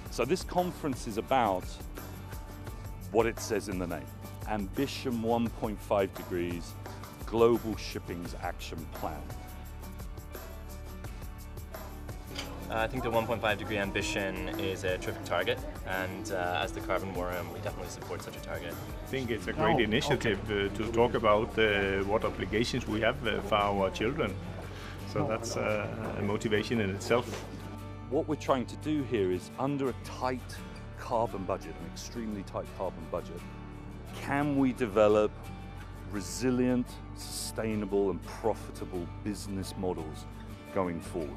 So this conference is about what it says in the name. Ambition 1.5 degrees, Global Shipping's Action Plan. I think the 1.5 degree ambition is a terrific target, and as the Carbon Forum, we definitely support such a target. I think it's a great initiative to talk about what obligations we have for our children. So that's a motivation in itself. What we're trying to do here is, under a tight carbon budget, an extremely tight carbon budget, can we develop resilient, sustainable and profitable business models going forward?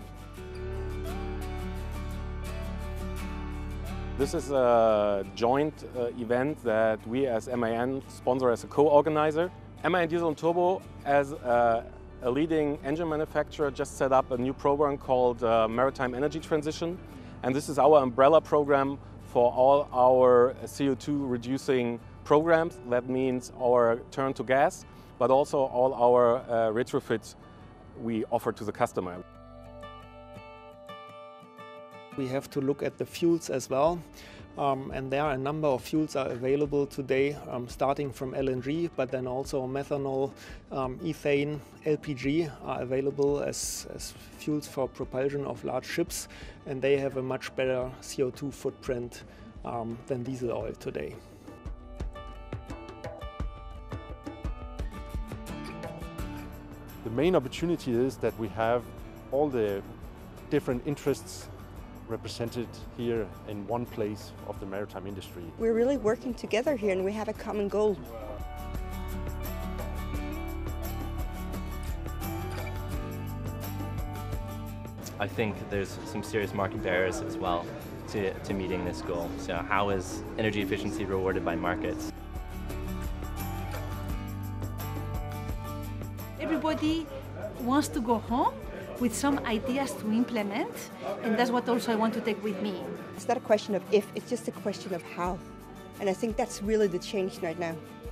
This is a joint event that we as MAN sponsor as a co-organizer. MAN Diesel and Turbo, as a leading engine manufacturer, just set up a new program called Maritime Energy Transition. And this is our umbrella program for all our CO2 reducing programs. That means our turn to gas, but also all our retrofits we offer to the customer. We have to look at the fuels as well, and there are a number of fuels are available today, starting from LNG, but then also methanol, ethane, LPG are available as fuels for propulsion of large ships, and they have a much better CO2 footprint than diesel oil today. The main opportunity is that we have all the different interests represented here in one place of the maritime industry. We're really working together here and we have a common goal. I think there's some serious market barriers as well to meeting this goal. So how is energy efficiency rewarded by markets? Everybody wants to go home with some ideas to implement, and that's what also I want to take with me. It's not a question of if, it's just a question of how. And I think that's really the change right now.